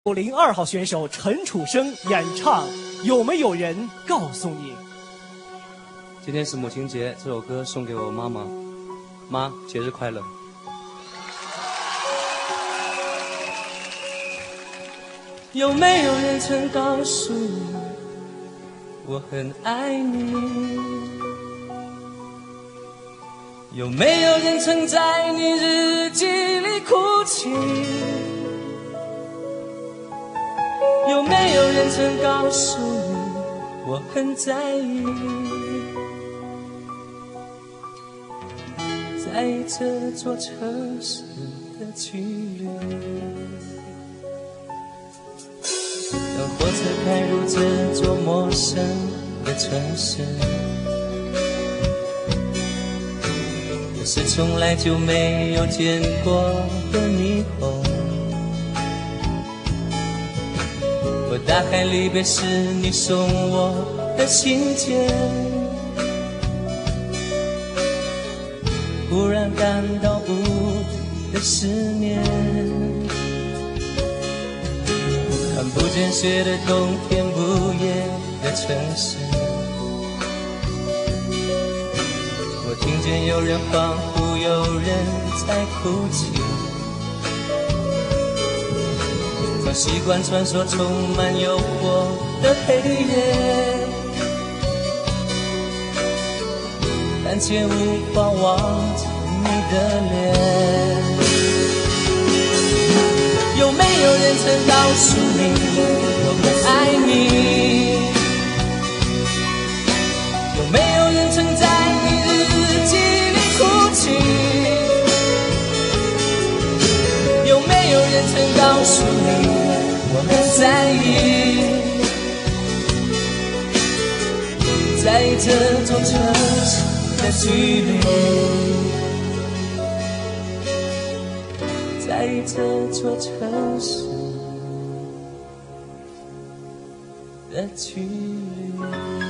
502号选手陈楚生演唱《有没有人告诉你》。 今天是母亲节，这首歌送给我妈妈，妈，节日快乐。有没有人曾告诉你，我很爱你？有没有人曾在你日记里哭泣？有没有人曾告诉你，我很在意？在这座城市的距离，当火车开入这座陌生的城市，那是从来就没有见过的霓虹。我打开离别时你送我的信件，忽然感到无比的思念。看不见雪的冬天不夜的城市，我听见有人欢呼有人在哭泣。早习惯穿梭充满诱惑的黑夜，但却无法忘记你的脸。有没有人曾告诉你，我很爱你？有没有人曾在你日记里哭泣？有没有人曾告诉你，我很在意？在这座城市的距离，在这座城市的距离。